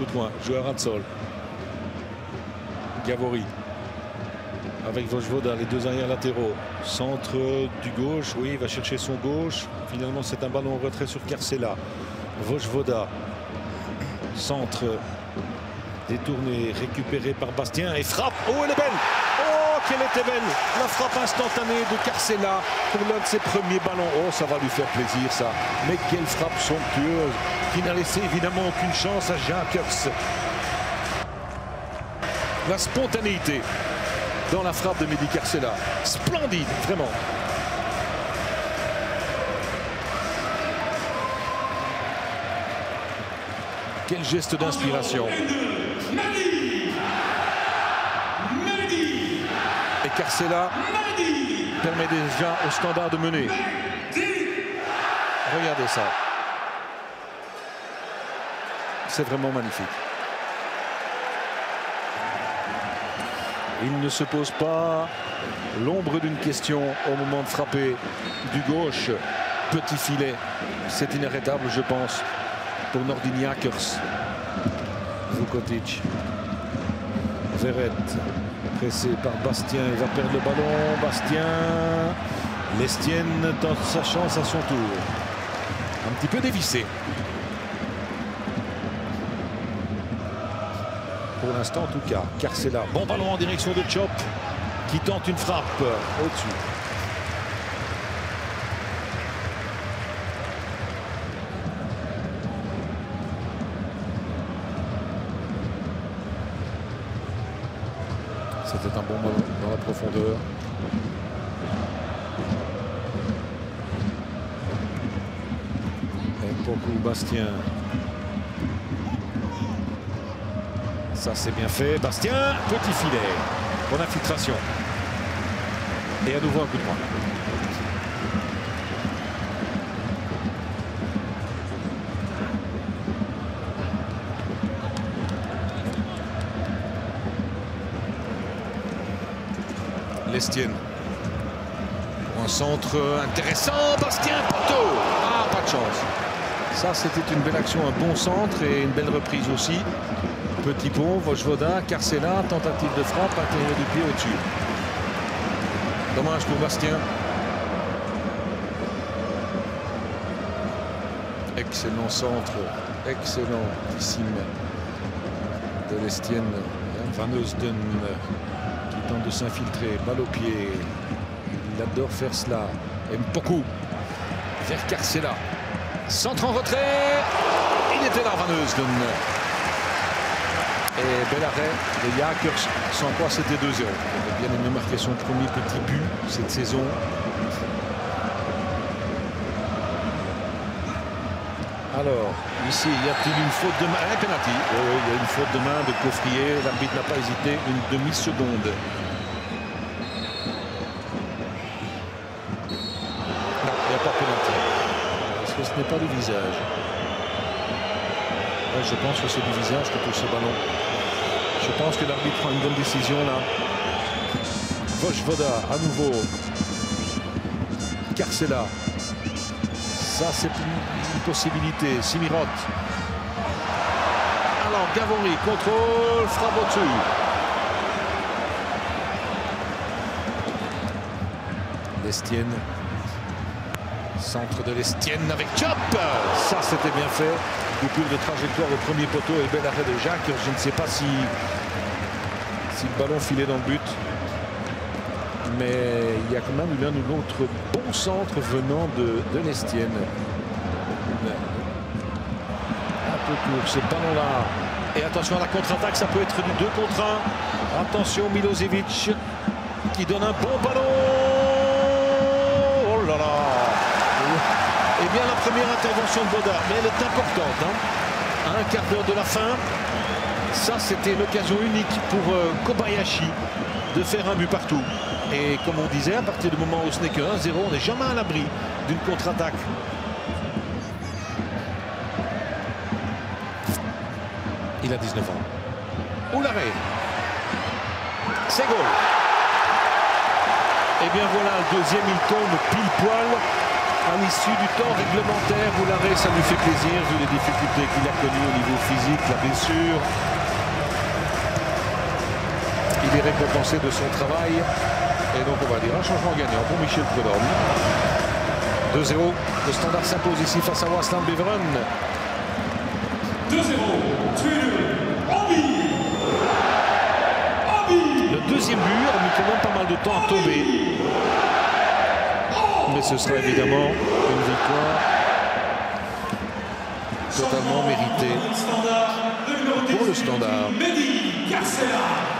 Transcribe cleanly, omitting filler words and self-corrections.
coup de poing. Joueur à sol. Gavori. Avec Vojvoda, les deux arrières latéraux. Centre du gauche. Oui, il va chercher son gauche. Finalement, c'est un ballon en retrait sur Carcela. Vojvoda. Centre. Détourné, récupéré par Bastien. Et frappe. Oh, elle est belle! Oh, quelle était belle! La frappe instantanée de Carcela pour l'un de ses premiers ballons. Oh, ça va lui faire plaisir, ça. Mais quelle frappe somptueuse qui n'a laissé évidemment aucune chance à Jacques. La spontanéité dans la frappe de Mehdi Carcela. Splendide, vraiment. Quel geste d'inspiration. Et Carcela permet déjà au Standard de mener. Regardez ça. C'est vraiment magnifique. Il ne se pose pas l'ombre d'une question au moment de frapper du gauche. Petit filet. C'est inarrêtable, je pense, pour Nordin Jagers. Vukotic. Verrette. Pressé par Bastien. Il va perdre le ballon. Bastien. Lestienne tente sa chance à son tour. Un petit peu dévissé. Pour l'instant, en tout cas, Carcela. Bon ballon en direction de Chop, qui tente une frappe au-dessus. C'était un bon ballon dans la profondeur. Et beaucoup Bastien. Ça, c'est bien fait. Bastien, petit filet. Bonne infiltration. Et à nouveau un coup de poing. Lestienne. Pour un centre intéressant. Bastien, poteau. Ah, pas de chance. Ça, c'était une belle action, un bon centre et une belle reprise aussi. Petit pont, Vojvoda, Carcela, tentative de frappe, intérieur du pied au-dessus. Dommage pour Bastien. Excellent centre, excellentissime de Lestienne. Van Heusden qui tente de s'infiltrer, balle au pied. Il adore faire cela. Aime beaucoup. Vers Carcela. Centre en retrait. Il était là, Van Heusden. Et bel arrêt de Jagers, sans quoi c'était 2-0. Il aurait bien aimé marquer son premier petit but cette saison. Alors, ici, y a-t-il une faute de main? Un penalty. Oui, il y a une faute de main de Coffrier. L'arbitre n'a pas hésité une demi-seconde. Non, il n'y a pas de penalty. Parce que ce n'est pas du visage. Ouais, je pense que c'est du visage que touche ce ballon. Je pense que l'arbitre prend une bonne décision là. Vojvoda à nouveau. Carcela. Ça, c'est une possibilité. Simirot. Alors, Gavori, contrôle, frappe au-dessus. Lestienne. Centre de Lestienne avec Chop. Ça, c'était bien fait. Coupure de trajectoire au premier poteau et bel arrêt de Jacques. Je ne sais pas si le ballon filait dans le but. Mais il y a quand même l'un ou l'autre bon centre venant de Lestienne. Un peu court ce ballon-là. Et attention à la contre-attaque, ça peut être du 2 contre 1. Attention, Milosevic qui donne un bon ballon. Oh là là. Eh bien, la première intervention de Boda, mais elle est importante. Hein. À un quart d'heure de la fin, ça, c'était l'occasion unique pour Kobayashi de faire un but partout. Et comme on disait, à partir du moment où ce n'est que 1-0, on n'est jamais à l'abri d'une contre-attaque. Il a 19 ans. Ouh, l'arrêt. C'est goal. Et bien voilà, le deuxième, il tombe pile poil à l'issue du temps réglementaire où l'arrêt, ça lui fait plaisir vu les difficultés qu'il a connues au niveau physique, la blessure. Il est récompensé de son travail. Et donc on va dire un changement gagnant pour Michel Prudhomme. 2-0. Le Standard s'impose ici face à Waasland Beveren. 2-0. Le deuxième but a mis quand même pas mal de temps à tomber. Mais ce sera évidemment une victoire totalement méritée pour le Standard.